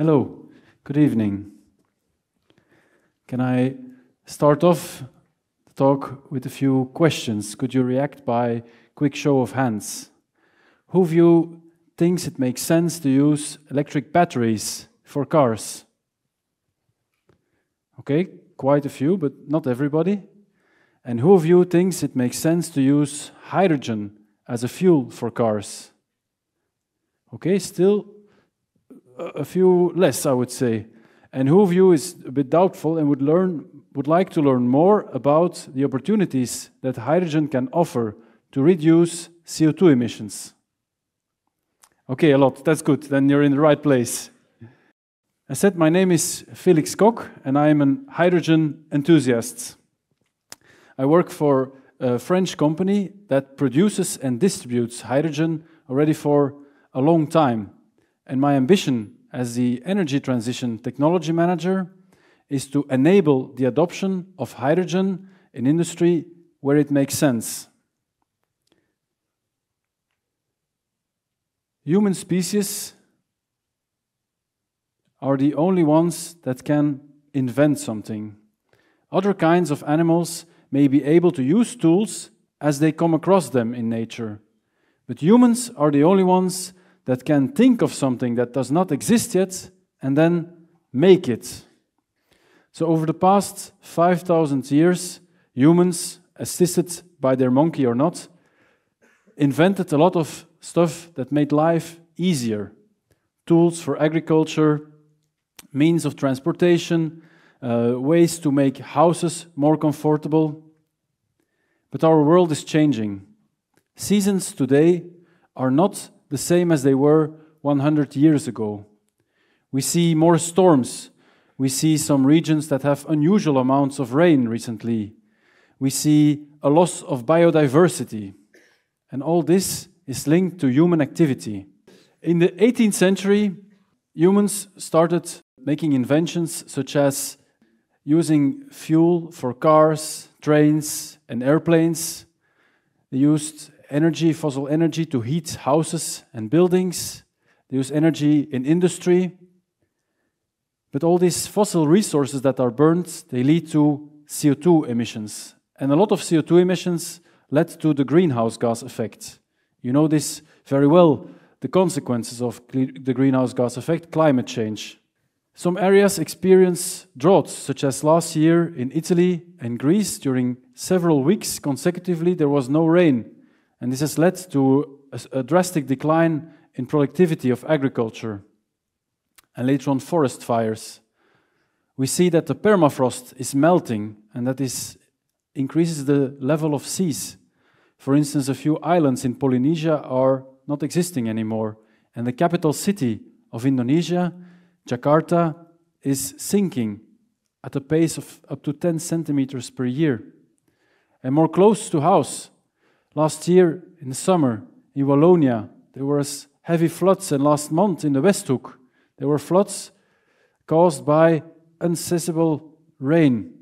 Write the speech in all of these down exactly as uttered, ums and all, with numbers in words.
Hello, good evening. Can I start off the talk with a few questions? Could you react by quick show of hands? Who of you thinks it makes sense to use electric batteries for cars? Okay, quite a few, but not everybody. And who of you thinks it makes sense to use hydrogen as a fuel for cars? Okay, still a few less, I would say. And who of you is a bit doubtful and would learn, would like to learn more about the opportunities that hydrogen can offer to reduce C O two emissions? Okay, a lot. That's good. Then you're in the right place. I said my name is Felix Cock, and I am a hydrogen enthusiast. I work for a French company that produces and distributes hydrogen already for a long time. And my ambition as the Energy Transition Technology Manager is to enable the adoption of hydrogen in industry where it makes sense. Human species are the only ones that can invent something. Other kinds of animals may be able to use tools as they come across them in nature. But humans are the only ones that can think of something that does not exist yet and then make it. So over the past five thousand years, humans, assisted by their monkey or not, invented a lot of stuff that made life easier. Tools for agriculture, means of transportation, uh, ways to make houses more comfortable. But our world is changing. Seasons today are not the same as they were one hundred years ago. We see more storms. We see some regions that have unusual amounts of rain recently. We see a loss of biodiversity. And all this is linked to human activity. In the eighteenth century, humans started making inventions such as using fuel for cars, trains, and airplanes. They used energy, fossil energy, to heat houses and buildings. They use energy in industry. But all these fossil resources that are burned, they lead to C O two emissions. And a lot of C O two emissions led to the greenhouse gas effect. You know this very well, the consequences of the greenhouse gas effect, climate change. Some areas experience droughts, such as last year in Italy and Greece. During several weeks consecutively, there was no rain. And this has led to a, a drastic decline in productivity of agriculture. And later on, forest fires. We see that the permafrost is melting, and that is, increases the level of seas. For instance, a few islands in Polynesia are not existing anymore. And the capital city of Indonesia, Jakarta, is sinking at a pace of up to ten centimeters per year. And more close to house, last year in the summer in Wallonia, there were heavy floods, and last month in the Westhoek, there were floods caused by uncessable rain.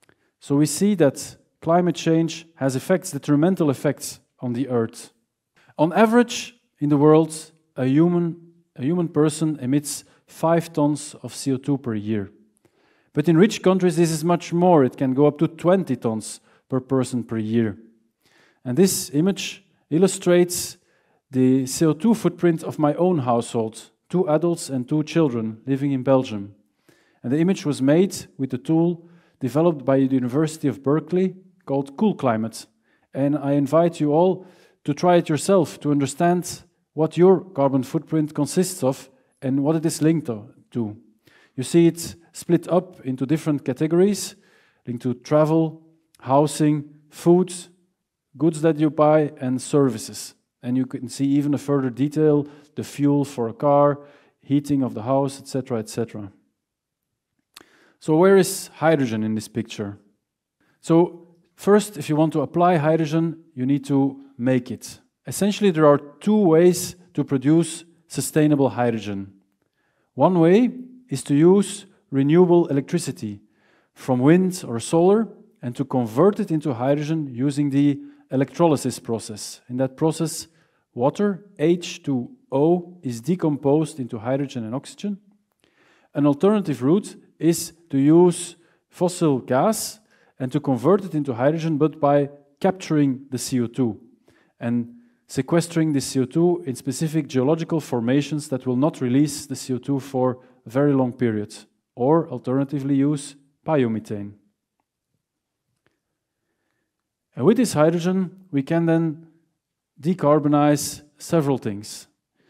So we see that climate change has effects, detrimental effects on the earth. On average, in the world, a human, a human person emits five tons of C O two per year. But in rich countries, this is much more. It can go up to twenty tons per person per year. And this image illustrates the C O two footprint of my own household, two adults and two children living in Belgium. And the image was made with a tool developed by the University of Berkeley called TEDxKULeuven. And I invite you all to try it yourself to understand what your carbon footprint consists of and what it is linked to. You see it split up into different categories, linked to travel, housing, food, goods that you buy, and services. And you can see even a further detail, the fuel for a car, heating of the house, et cetera, et cetera. So where is hydrogen in this picture? So first, if you want to apply hydrogen, you need to make it. Essentially, there are two ways to produce sustainable hydrogen. One way is to use renewable electricity from wind or solar and to convert it into hydrogen using the electrolysis process. In that process, water, H two O, is decomposed into hydrogen and oxygen. An alternative route is to use fossil gas and to convert it into hydrogen, but by capturing the C O two and sequestering the C O two in specific geological formations that will not release the C O two for a very long period, or alternatively use biomethane. And with this hydrogen, we can then decarbonize several things.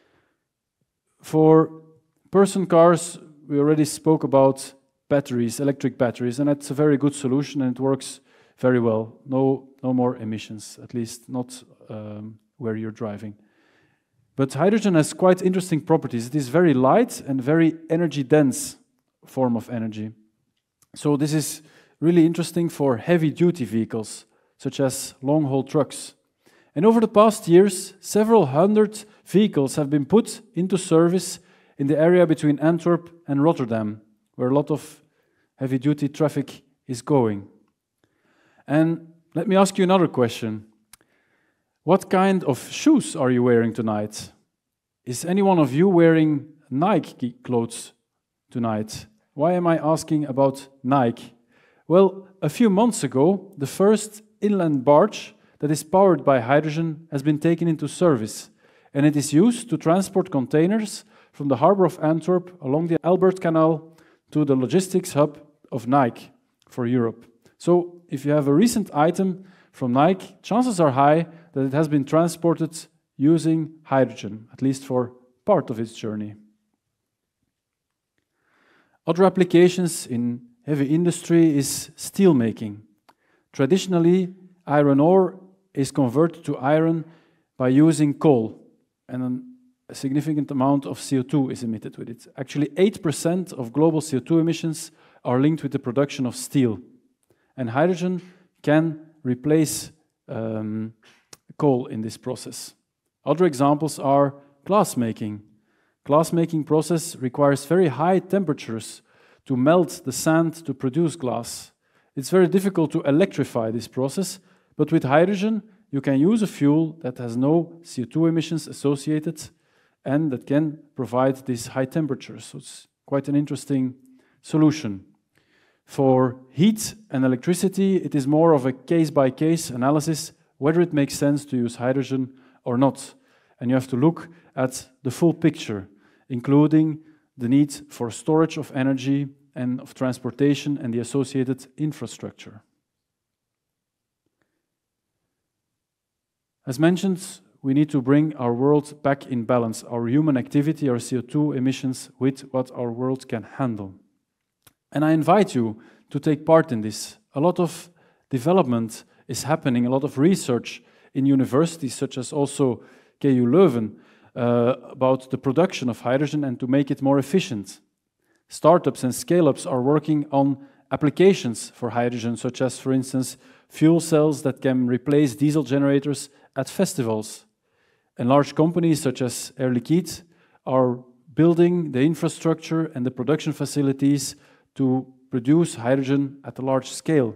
For person cars, we already spoke about batteries, electric batteries, and that's a very good solution and it works very well. No, no more emissions, at least not um, where you're driving. But hydrogen has quite interesting properties. It is very light and very energy dense form of energy. So this is really interesting for heavy duty vehicles, such as long-haul trucks. And over the past years, several hundred vehicles have been put into service in the area between Antwerp and Rotterdam, where a lot of heavy-duty traffic is going. And let me ask you another question. What kind of shoes are you wearing tonight? Is any one of you wearing Nike clothes tonight? Why am I asking about Nike? Well, a few months ago, the first inland barge that is powered by hydrogen has been taken into service, and it is used to transport containers from the harbor of Antwerp along the Albert Canal to the logistics hub of Nike for Europe. So if you have a recent item from Nike, chances are high that it has been transported using hydrogen, at least for part of its journey. Other applications in heavy industry is steel making. Traditionally, iron ore is converted to iron by using coal, and a significant amount of C O two is emitted with it. Actually, eight percent of global C O two emissions are linked with the production of steel, and hydrogen can replace um, coal in this process. Other examples are glass making. Glass making process requires very high temperatures to melt the sand to produce glass. It's very difficult to electrify this process, but with hydrogen, you can use a fuel that has no C O two emissions associated and that can provide these high temperatures. So it's quite an interesting solution. For heat and electricity, it is more of a case-by-case analysis whether it makes sense to use hydrogen or not. And you have to look at the full picture, including the need for storage of energy and of transportation and the associated infrastructure. As mentioned, we need to bring our world back in balance, our human activity, our C O two emissions, with what our world can handle. And I invite you to take part in this. A lot of development is happening, a lot of research in universities, such as also TEDxKULeuven, uh, about the production of hydrogen and to make it more efficient. Startups and scale-ups are working on applications for hydrogen, such as, for instance, fuel cells that can replace diesel generators at festivals. And large companies such as Air Liquide are building the infrastructure and the production facilities to produce hydrogen at a large scale.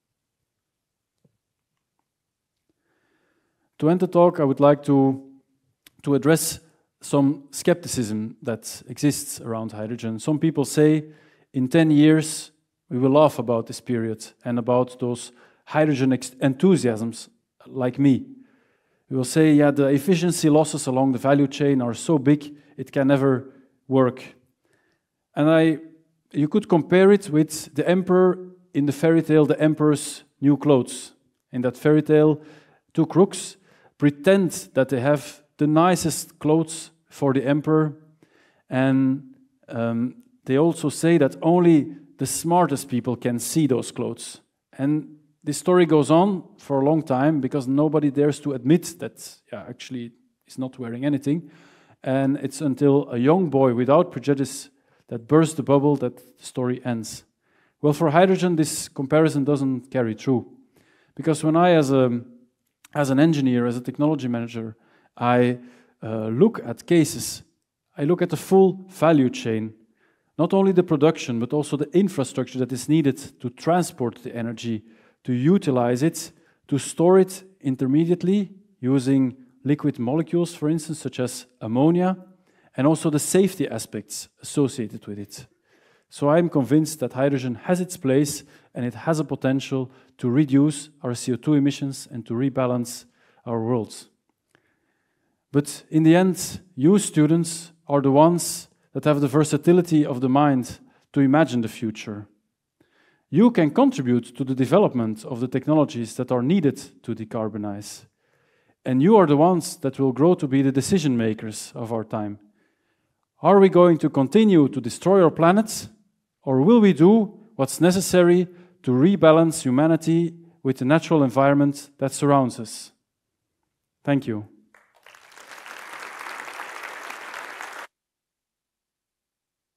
To end the talk, I would like to, to address some skepticism that exists around hydrogen. Some people say in ten years we will laugh about this period and about those hydrogen enthusiasms like me. We will say, yeah, the efficiency losses along the value chain are so big it can never work. And I, you could compare it with the emperor in the fairy tale, The Emperor's New Clothes. In that fairy tale, two crooks pretend that they have the nicest clothes for the emperor, and um, they also say that only the smartest people can see those clothes. And this story goes on for a long time because nobody dares to admit that, yeah, actually he's not wearing anything. And it's until a young boy without prejudice that bursts the bubble that the story ends. Well, for hydrogen, this comparison doesn't carry true. Because when I, as a As an engineer, as a technology manager, I uh, look at cases. I look at the full value chain, not only the production, but also the infrastructure that is needed to transport the energy, to utilize it, to store it intermediately using liquid molecules, for instance, such as ammonia, and also the safety aspects associated with it. So I'm convinced that hydrogen has its place and it has a potential to reduce our C O two emissions and to rebalance our world. But in the end, you students are the ones that have the versatility of the mind to imagine the future. You can contribute to the development of the technologies that are needed to decarbonize. And you are the ones that will grow to be the decision makers of our time. Are we going to continue to destroy our planet, or will we do what's necessary to rebalance humanity with the natural environment that surrounds us? Thank you.